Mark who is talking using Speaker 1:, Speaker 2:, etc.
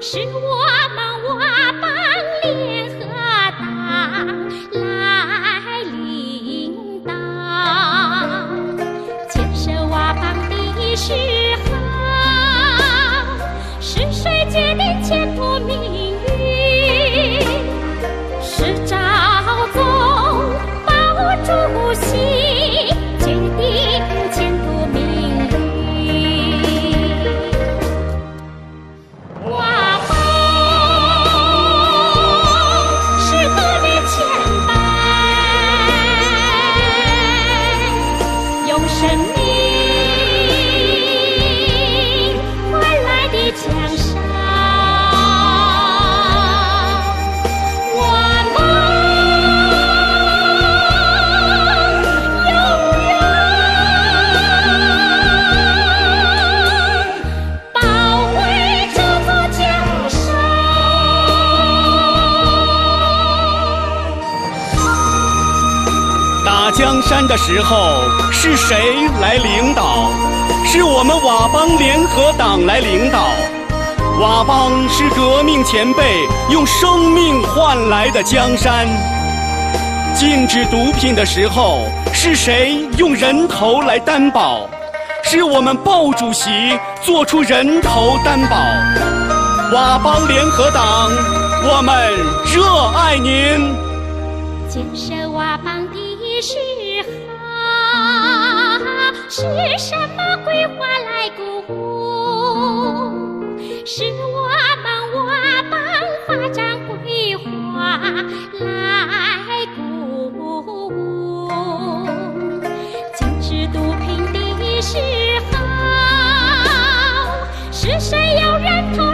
Speaker 1: 是我们佤邦联合党来领导，建设佤邦的时候，是谁决定前途命运？是赵总、毛主席决定前途命运。佤邦是革命前辈，用生命换来的江山。
Speaker 2: 打江山的时候是谁来领导？是我们佤邦联合党来领导。佤邦是革命前辈用生命换来的江山。禁止毒品的时候是谁用人头来担保？是我们鲍主席做出人头担保。佤邦联合党，我们热爱您。
Speaker 1: 建设佤邦的时候，是什么规划来鼓舞？是我们佤邦发展规划来鼓舞。禁止毒品的时候，是谁有人头